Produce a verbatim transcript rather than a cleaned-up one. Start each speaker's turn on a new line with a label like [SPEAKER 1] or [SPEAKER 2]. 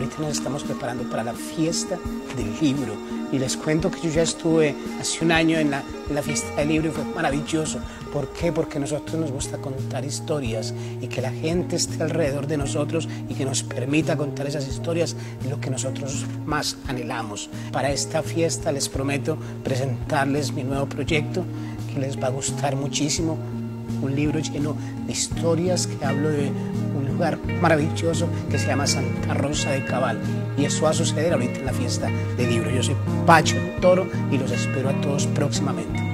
[SPEAKER 1] ahorita nos estamos preparando para la fiesta del libro. Y les cuento que yo ya estuve hace un año en la, en la fiesta del libro y fue maravilloso. ¿Por qué? Porque a nosotros nos gusta contar historias y que la gente esté alrededor de nosotros y que nos permita contar esas historias es lo que nosotros más anhelamos. Para esta fiesta les prometo presentarles mi nuevo proyecto que les va a gustar muchísimo. Un libro lleno de historias que hablo de un lugar maravilloso que se llama Santa Rosa de Cabal. Y eso va a suceder ahorita en la fiesta del libro. Yo soy Pacho Toro y los espero a todos próximamente.